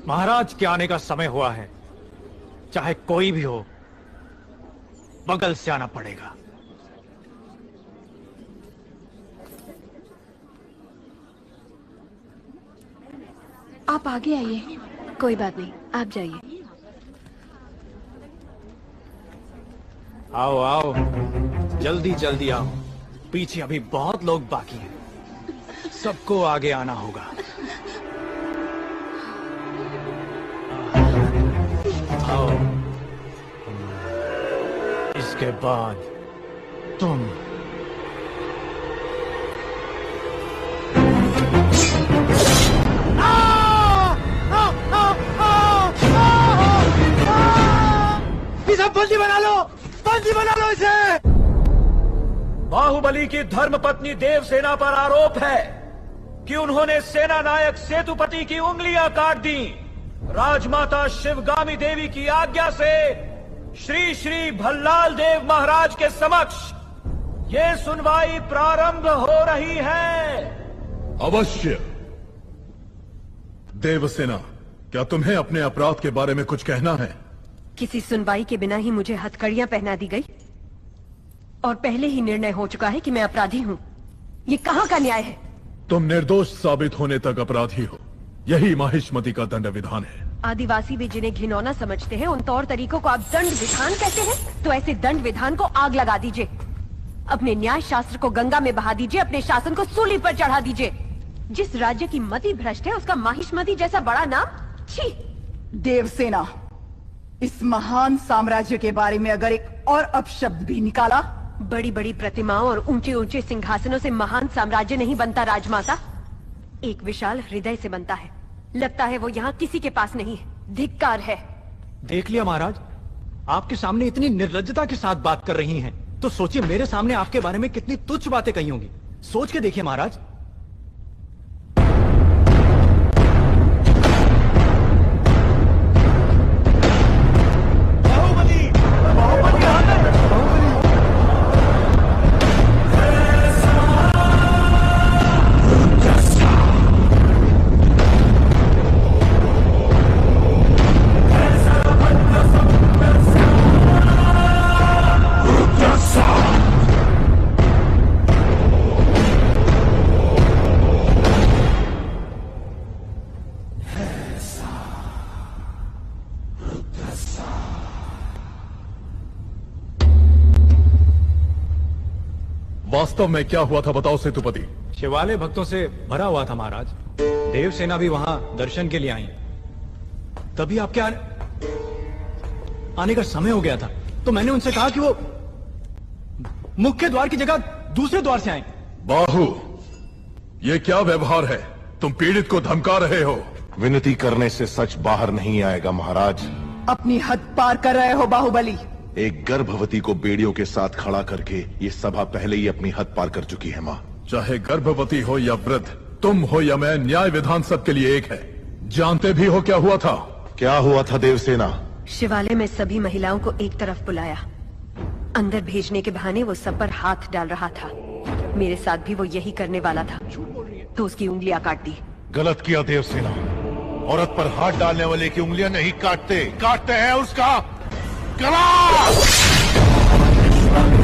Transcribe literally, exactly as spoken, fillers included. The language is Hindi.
महाराज के आने का समय हुआ है। चाहे कोई भी हो, बगल से आना पड़ेगा। आप आगे आइए। कोई बात नहीं, आप जाइए। आओ आओ, जल्दी जल्दी आओ। पीछे अभी बहुत लोग बाकी हैं। सबको आगे आना होगा। आओ, इसके बाद तुम। सब बंदी बना लो, बंदी बना लो इसे। बाहुबली की धर्मपत्नी देवसेना पर आरोप है कि उन्होंने सेना नायक सेतुपति की उंगलियां काट दी। राजमाता शिवगामी देवी की आज्ञा से श्री श्री भल्लाल देव महाराज के समक्ष ये सुनवाई प्रारंभ हो रही है। अवश्य। देवसेना, क्या तुम्हें अपने अपराध के बारे में कुछ कहना है? किसी सुनवाई के बिना ही मुझे हथकड़ियां पहना दी गई और पहले ही निर्णय हो चुका है कि मैं अपराधी हूं। ये कहां का न्याय है? तुम निर्दोष साबित होने तक अपराधी हो। यही माहिष्मति का दंड विधान है। आदिवासी भी जिन्हें घिनौना समझते हैं, उन तौर तरीकों को आप दंड विधान कहते हैं? तो ऐसे दंड विधान को आग लगा दीजिए। अपने न्याय शास्त्र को गंगा में बहा दीजिए, अपने शासन को सूली पर चढ़ा दीजिए। जिस राज्य की मति भ्रष्ट है, उसका माहिष्मति जैसा बड़ा नाम। छी! देवसेना, इस महान साम्राज्य के बारे में अगर एक और अपशब्द भी निकाला। बड़ी बड़ी प्रतिमाओं और ऊंचे ऊंचे सिंहासनों से महान साम्राज्य नहीं बनता राजमाता, एक विशाल हृदय से बनता है। लगता है वो यहाँ किसी के पास नहीं है। धिक्कार है। देख लिया महाराज, आपके सामने इतनी निर्लज्जता के साथ बात कर रही हैं, तो सोचिए मेरे सामने आपके बारे में कितनी तुच्छ बातें कही होंगी। सोच के देखिए महाराज। वास्तव में क्या हुआ था बताओ सेतुपति। शिवालय भक्तों से भरा हुआ था महाराज। देवसेना भी वहां दर्शन के लिए आई। तभी आपके आने, आने का समय हो गया था, तो मैंने उनसे कहा कि वो मुख्य द्वार की जगह दूसरे द्वार से आए। बाहु, ये क्या व्यवहार है? तुम पीड़ित को धमका रहे हो। विनती करने से सच बाहर नहीं आएगा महाराज। अपनी हद पार कर रहे हो बाहुबली। एक गर्भवती को बेड़ियों के साथ खड़ा करके ये सभा पहले ही अपनी हद पार कर चुकी है माँ। चाहे गर्भवती हो या वृद्ध, तुम हो या मैं, न्याय विधान सबके लिए एक है। जानते भी हो क्या हुआ था? क्या हुआ था देवसेना? शिवालय में सभी महिलाओं को एक तरफ बुलाया। अंदर भेजने के बहाने वो सब पर हाथ डाल रहा था। मेरे साथ भी वो यही करने वाला था, तो उसकी उंगलियां काट दी। गलत किया देवसेना। औरत पर हाथ डालने वाले की उंगलियां नहीं काटते, काटते हैं उसका गला।